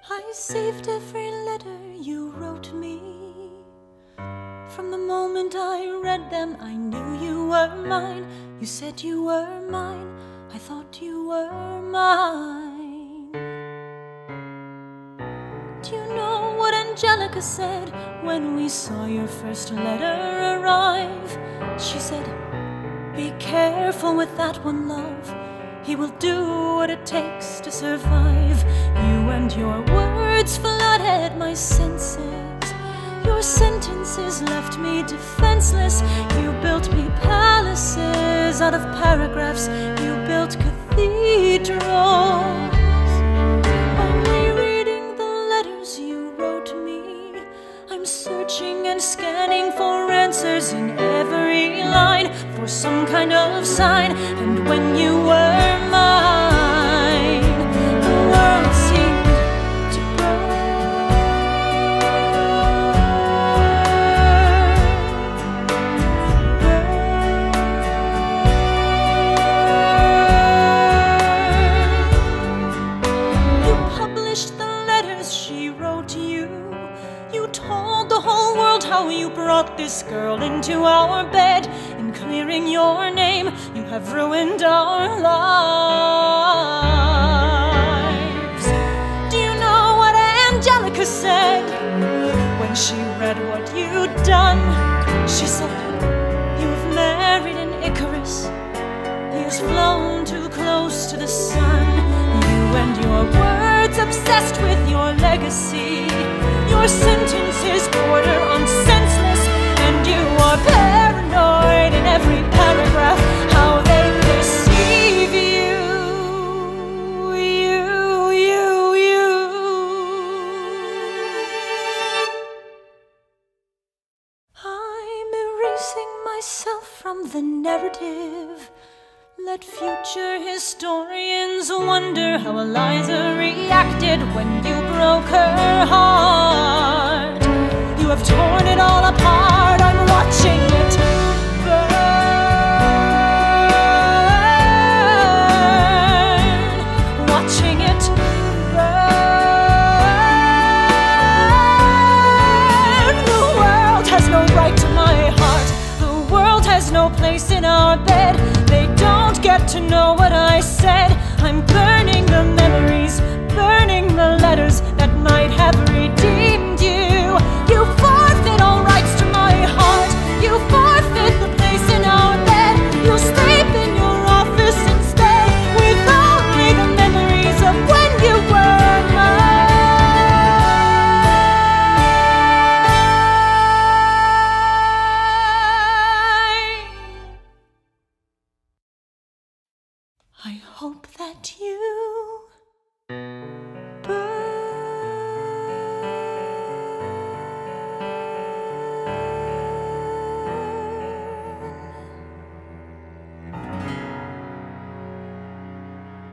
I saved every letter you wrote me. From the moment I read them, I knew you were mine. You said you were mine, I thought you were mine. Do you know what Angelica said when we saw your first letter arrive? She said, "Be careful with that one, love. He will do what it takes to survive." You and your words flooded my senses. Your sentences left me defenseless. You built me palaces out of paragraphs. You built cathedrals. Only reading the letters you wrote me, I'm searching and scanning for answers in every line, for some kind of sign. And when you were mine, the world seemed to You published the letters she wrote you. You told the whole world how you brought this girl into our bed. In clearing your name, you have ruined our lives. Do you know what Angelica said when she read what you'd done? She said, "You've married an Icarus. He has flown too close to the sun." You and your words obsessed with your legacy. Your sentences border on senseless, and you are paranoid in every paragraph. How they deceive you, you. I'm erasing myself from the narrative. Let future historians wonder how Eliza reacted when you broke her heart. You have torn it all apart. I'm watching it burn. Watching it burn. The world has no right to my heart. The world has no place in our bed. They don't get to know what I said. I'm burning the memories, burning the letters that might have redeemed you. You forfeit all rights to my heart. You forfeit the place in our bed. You'll sleep in your office instead, with only the memories of when you were mine. I hope that you